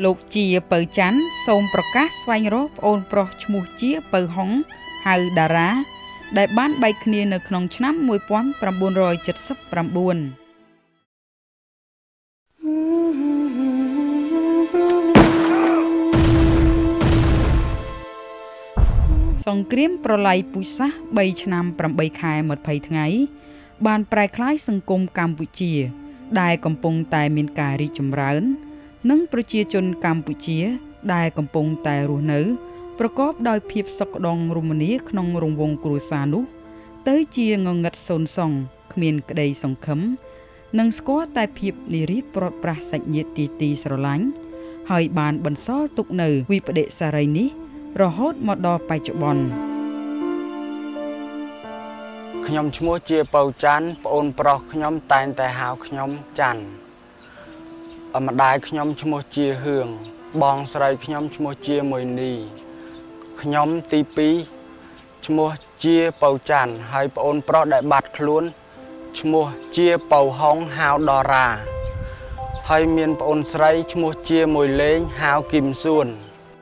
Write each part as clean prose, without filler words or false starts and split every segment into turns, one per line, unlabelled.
លោកជាពៅច័ន្ទសូមប្រកាសស្វែងរកប្អូនប្រុសឈ្មោះជាពៅហុងហៅតារាដែលបានបែកគ្នានៅក្នុងឆ្នាំ1979សង្គ្រាមប្រល័យពូជសាសន៍3ឆ្នាំ8ខែ20ថ្ងៃបានប្រែក្លាយសង្គមកម្ពុជាដែលកំពុងតែមានការរីកចម្រើននិងប្រជាជនកម្ពុជាដែលកំពុងតែរស់នៅប្រកបដោយភាពសុខដុមរមនាក្នុងរង្វង់គ្រួសារនោះទៅជាងងឹតសូន្យសងគ្មានក្តីសង្ឃឹមនិងស្គាល់តែភាពនិរាសប្រត់ប្រាស់សាច់ញាតិទីស្រឡាញ់ហើយបានបន្សល់ទុកនៅវិបដិសារីនេះរហូតមកដល់បច្ចុប្បន្ន
ខ្ញុំឈ្មោះជាពៅច័ន្ទប្អូនប្រុសខ្ញុំតែងតែហៅខ្ញុំច័ន្ទម្ដាយខ្ញុំឈ្មោះជាហឿងបងស្រីខ្ញុំឈ្មោះជាមួយនីខ្ញុំទី2ឈ្មោះជាពៅច័ន្ទហើយប្អូនប្រុសដែលបាត់ខ្លួនឈ្មោះជាពៅហុងហៅដរ៉ាហើយមានប្អូនស្រីឈ្មោះជាមួយលេងហៅគឹមសួន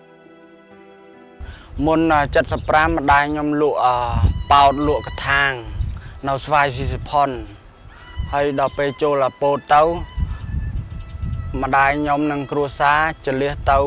មុន75ម្ដាយខ្ញុំលក់ប៉ោតលក់កថាងនៅស្វាយស៊ីសផុនហើយដល់ពេលចូលពោតទៅម្ដាយខ្ញុំនិងគ្រួសារចលះទៅ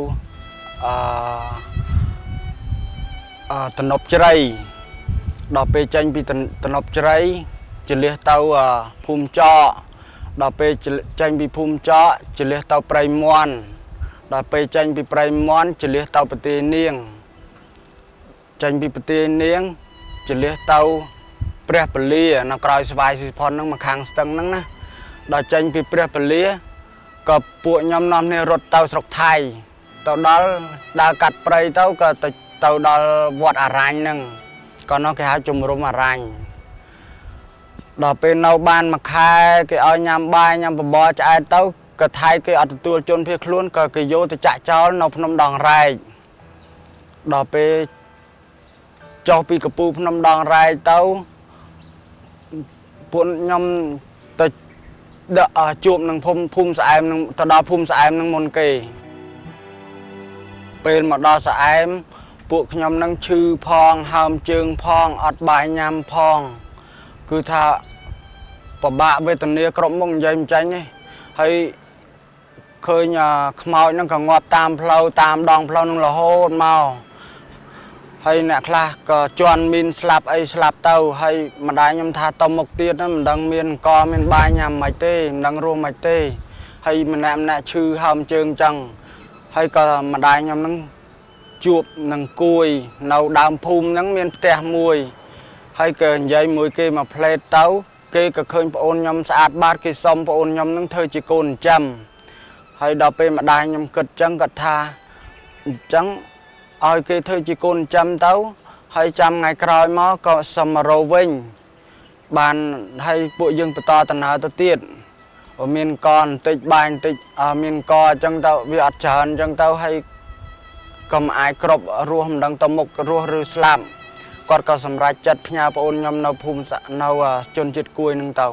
តំណប់ជ្រៃដល់ពេលចេញពីតំណប់ជ្រៃចលះទៅភូមិចកដល់ពេលចេញពីភូមិចកចលះទៅព្រៃមន់ដល់ពេលចេញពីព្រៃមន់ចលះទៅប្រទេសនាងចេញពីប្រទេសនាងចលះទៅព្រះពលានៅក្រោយស្វាយស៊ីផុនហ្នឹងមកខាងស្ទឹងហ្នឹងណាដល់ចេញពីព្រះពលាក៏ពួកខ្ញុំនាំគ្នារត់ទៅស្រុកថៃទៅដល់ដើរកាត់ព្រៃទៅក៏ទៅដល់វត្តអរញ្ញហ្នឹងក៏នោះគេហៅជំរំអរញ្ញដល់ពេលនៅបានមួយខែគេឲ្យញ៉ាំបាយញ៉ាំបបរឆ្អែតទៅក៏ថៃគេអត់ទទួលជនភៀសខ្លួនក៏គេយកទៅចាក់ចោលនៅភ្នំដងរែកដល់ពេលចុះពីកពូភ្នំដងរែកទៅពួកខ្ញុំទៅជួបនឹងភូមិស្អែមនឹងទៅដល់ភូមិស្អែមនឹងមុនគេពេលមកដល់ស្អែមពួកខ្ញុំនឹងឈឺផងហើមជើងផងអត់បាយញ៉ាំផងគឺថាពិបាកវេទនាគ្រប់មុខនិយាយមិនចាញ់ទេហើយឃើញខ្មោចនឹងក៏ងាប់តាមផ្លូវតាមដងផ្លូវនឹងរហូតមកហើយអ្នកខ្លះក៏ជន់មានស្លាប់អីស្លាប់ទៅហើយម្ដាយខ្ញុំថាទៅមុខទៀតហ្នឹងមិនដឹងមានអង្គមានបាយញ៉ាំមិនទេមិនដឹងរស់មិនទេហើយម្នាក់ឈឺហើមជើងចឹងហើយក៏ម្ដាយខ្ញុំហ្នឹងជួបនឹងគួយនៅដើមភូមិហ្នឹងមានផ្ទះមួយហើយក៏និយាយមួយគេមកផ្លេតទៅគេក៏ឃើញប្អូនខ្ញុំស្អាតបាតគេសុំប្អូនខ្ញុំហ្នឹងធ្វើជាកូនចិញ្ចឹមហើយដល់ពេលម្ដាយខ្ញុំគិតចឹងគាត់ថាអញ្ចឹងឲ្យគេធ្វើជាកូនចិញ្ចឹមទៅហើយចាំថ្ងៃក្រោយមកក៏សុំមករកវិញបានហើយពួកយើងបន្តដំណើរទៅទៀតមានកបន្តិចបាយបន្តិចមានកអញ្ចឹងទៅវាអត់ច្រើនអញ្ចឹងទៅហើយកុំអាចគ្រប់រស់មិនដឹងទៅមុខរស់ឬស្លាប់គាត់ក៏សម្រេចចិត្តផ្ញើប្អូនខ្ញុំនៅភូមិនៅជនជាតិគួយនឹងទៅ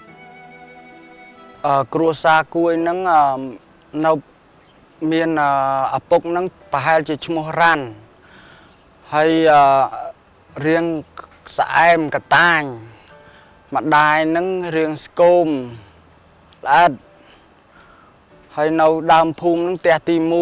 គ្រួសារគួយនឹងនៅមានឪពុកនឹងប្រហែលជាឈ្មោះរ៉ាន់ហើយរៀងស្អែមកតាញម្ដាយនឹងរៀងស្គមល្អិតហើយនៅដើមភូមិនឹងផ្ទះទី1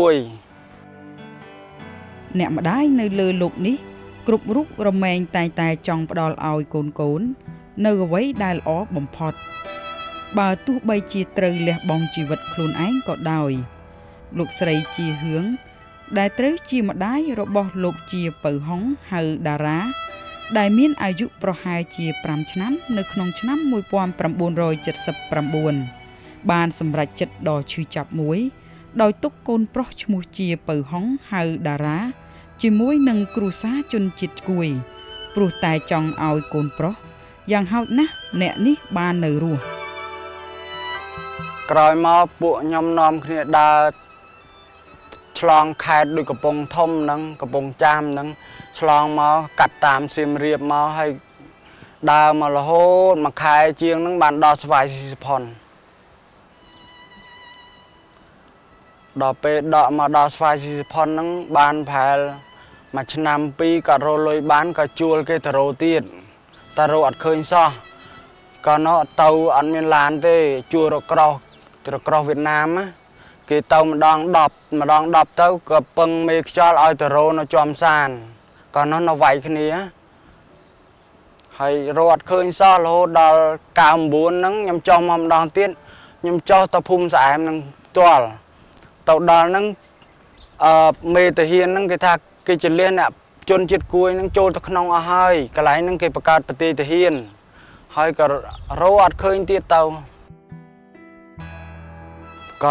អ្នកម្ដាយនៅលើលោកនេះគ្រប់រូបរមែងតែចង់ផ្ដល់ឲ្យកូននៅអ្វីដែលល្អបំផុតបើទោះបីជាត្រូវលះបង់ជីវិតខ្លួនឯងក៏ដោយលោកស្រីជាហឿងដែលត្រូវជាម្ដាយរបស់លោកជាពៅហុងហៅតារាដែលមានអាយុប្រហែលជា5ឆ្នាំនៅក្នុងឆ្នាំ1979បានសម្រេចចិត្តដ៏ឈឺចាប់មួយដោយទុកកូនប្រុសឈ្មោះជាពៅហុងហៅតារាជាមួយនឹងគ្រួសារជនជាតិគួយព្រោះតែចង់ឲ្យកូនប្រុសយ៉ាងហោចណាស់អ្នកនេះបាននៅរស់
ក្រោយមកពួកខ្ញុំនាំគ្នាដើរឆ្លងខេត្តដូចកំពង់ធំហ្នឹងកំពង់ចាមហ្នឹងឆ្លងមកកាត់តាមសៀមរាបមកហើយដើរមករហូតមួយខែជាងហ្នឹងបានដល់ស្វាយស៊ីសផុនដល់ពេលដកមកដល់ស្វាយស៊ីផុនហ្នឹងបានប្រហែលមួយឆ្នាំពីរក៏រលុយបានក៏ជួលគេទៅរោទៀតតែរោអត់ឃើញសោះក៏នៅទៅអត់មានឡានទេជួលរក្រោះវៀតណាមគេទៅម្ដង10ទៅក៏ពឹងមេខ្យល់ឲ្យទៅរោនៅចំសានក៏នៅវាយគ្នាហើយរត់ឃើញសោះរហូតដល់99ហ្នឹងខ្ញុំចុះមកម្ដងទៀតខ្ញុំចុះទៅភូមិស្អែមហ្នឹងផ្ទាល់ទៅដល់ហ្នឹងមេតាហ៊ានហ្នឹងគេថាគេចលះអ្នកជនជាតិគួយហ្នឹងចូលទៅក្នុងអស់ហើយកន្លែងហ្នឹងគេបង្កើតប្រទេសតាហ៊ានហើយក៏រត់អត់ឃើញទៀតទៅក៏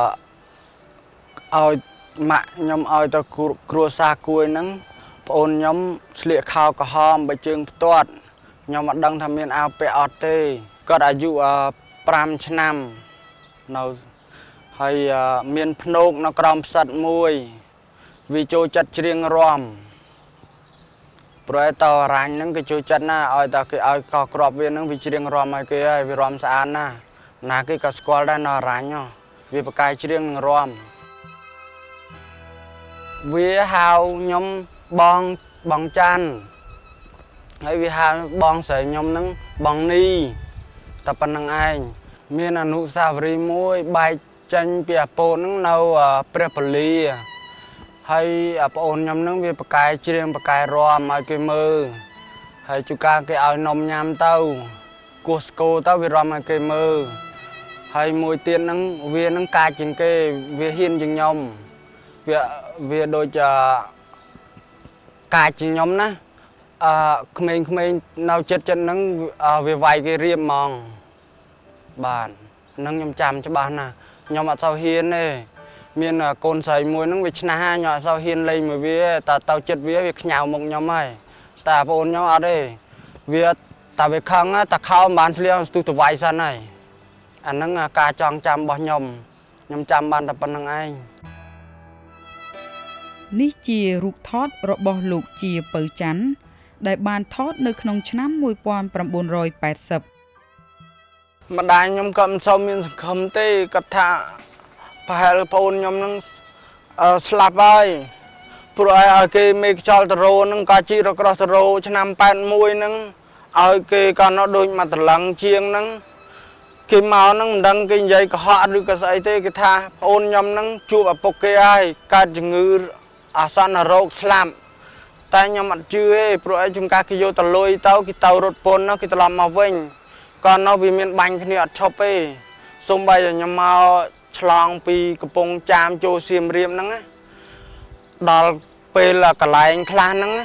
ឲ្យម៉ាក់ខ្ញុំឲ្យទៅគ្រួសារគួយហ្នឹងប្អូនខ្ញុំស្លៀកខោក្រហមបើជើងផ្ទាត់ខ្ញុំអត់ដឹងថាមានអាវពាក់អត់ទេគាត់អាយុ5ឆ្នាំនៅហើយមានភ្នោកនៅក្រោមផ្សិតមួយវាចូលចិត្តច្រៀងរាំព្រោះតរ៉ាញ់ហ្នឹងគេចូលចិត្តណាឲ្យតែគេឲ្យកោះក្របវាហ្នឹងវាច្រៀងរាំឲ្យគេហើយវារាំស្អាតណាគេក៏ស្គាល់ដែរនៅរ៉ាញ់វាប្រកាយច្រៀងនឹងរាំវាហៅខ្ញុំបងច័ន្ទហើយវាហៅបងស្រីខ្ញុំហ្នឹងបងនីតែប៉ុណ្្នឹងឯងមានអនុស្សាវរីយ៍មួយបែកចេញពីអាពោតហ្នឹងនៅព្រះពលីហើយប្អូនខ្ញុំហ្នឹងវាប្រកែច្រៀងប្រកែរាំឲ្យគេមើលហើយជួនកាលគេឲ្យនំញ៉ាំទៅគោះស្គរទៅវារាំឲ្យគេមើលហើយមួយទៀតហ្នឹងវាហ្នឹងកាចជាងគេវាហ៊ានជាងខ្ញុំវាដូចកាចជាងខ្ញុំណាក្មេងនៅចិត្តហ្នឹងវាវាយគេរៀបហ្មងបាទហ្នឹងខ្ញុំចាំច្បាស់ណាស់ខ្ញុំអត់សូវហ៊ានទេមានកូនស្រីមួយហ្នឹងវាឆ្នះខ្ញុំអត់សូវហ៊ានលេងមួយវាតែទៅចិត្តវាខ្ញៅមុខខ្ញុំហើយតែបងប្អូនខ្ញុំអត់ទេវាតែវាខឹងតែខោមិនបានស្លៀកស្ទុះទៅវាយសិនហើយអាហ្នឹងការចងចាំរបស់ខ្ញុំចាំបានតែប៉ុណ្្នឹងឯង
នេះជារូបថតរបស់លោកជាពៅច័ន្ទដែលបានថតនៅក្នុងឆ្នាំ1980
ម្ដាយខ្ញុំក៏មិនសូវមានសង្ឃឹមទេគាត់ថាប្រហែលប្អូនខ្ញុំនឹងស្លាប់ហើយព្រោះឲ្យគេមេខ្យល់តរោហ្នឹងក៏ជីរក្រោះតរោឆ្នាំ81ហ្នឹងឲ្យគេក៏នៅដូចមកតឡឹងជាងហ្នឹងគេមកហ្នឹងមិនដឹងគេនិយាយកុហកឬក៏ស្អីទេគេថាប្អូនខ្ញុំហ្នឹងជួបឪពុកគេហើយកើតជំងឺអាសន្នរោគស្លាប់តែខ្ញុំអត់ជឿទេព្រោះអីជំកាគេយកតលុយទៅគេទៅរត់ពន្ធគេត្រឡប់មកវិញក៏នៅវាមានបាញ់គ្នាអត់ឈប់ទេសូម្បីតែខ្ញុំមកឆ្លងពីកំពង់ចាមចូលសៀមរាបហ្នឹងដល់ពេលកន្លែងខ្លះហ្នឹង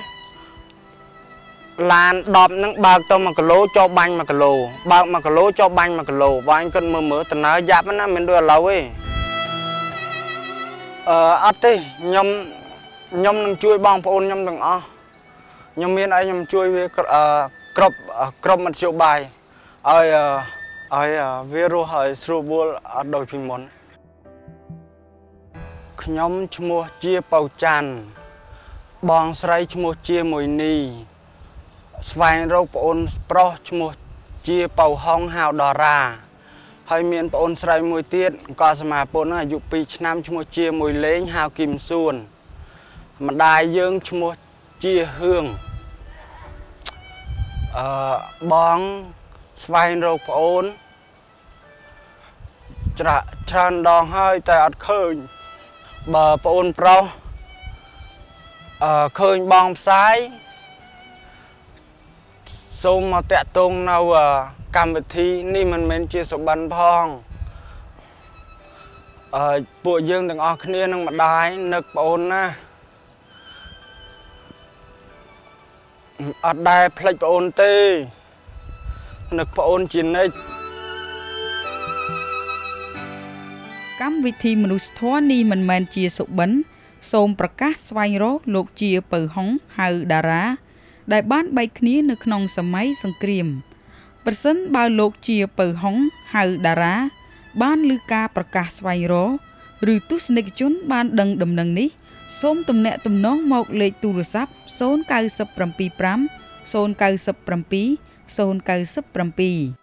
ឡាន10ហ្នឹងបើកទៅ1គីឡូចូលបាញ់1គីឡូបើក1គីឡូចូលបាញ់1គីឡូបាញ់គាត់មើលតំណើយ៉ាប់ណាមិនដូចឥឡូវទេអត់ទេខ្ញុំនឹងជួយបងប្អូនខ្ញុំទាំងអស់ខ្ញុំមានអីខ្ញុំជួយវាគ្រប់មធ្យោបាយឲ្យវារស់ឲ្យស្រួលបួលអត់ដូចពីមុនខ្ញុំឈ្មោះជាពៅច័ន្ទបងស្រីឈ្មោះជាមួយនីស្វែងរកប្អូនប្រុសឈ្មោះជាពៅហុងហៅតារាហើយមានប្អូនស្រីមួយទៀតក៏សមាពន្ធអាយុ2ឆ្នាំឈ្មោះជាមួយលេងហៅគឹមសួនម្ដាយយើងឈ្មោះជាហឿងបងស្វែងរកប្អូនច្រើនដងហើយតែអត់ឃើញបើប្អូនប្រុសឃើញបងផ្សាយសូមមកតាក់ទងនៅកម្មវិធីនេះមិនមែនជាសុបិនផងពួកយើងទាំងអស់គ្នានឹងម្ដាយនឹកប្អូនណាអត់ដែលភ្លេចប្អូនទេនឹកប្អូនជានិច្ច
កម្មវិធីមនុស្សធម៌នេះមិនមែនជាសុបិនសូមប្រកាសស្វែងរកលោកជាពៅហុងហៅតារាដែលបានបែកគ្នានៅក្នុងសម័យសង្គ្រាមប្រសិនបើលោកជាពៅហុងហៅតារាបានឮការប្រកាសស្វែងរកឬទស្សនិកជនបានដឹងដំណឹងនេះសូមទំនាក់ទំនងមកលេខទូរស័ព្ទ0975 097 097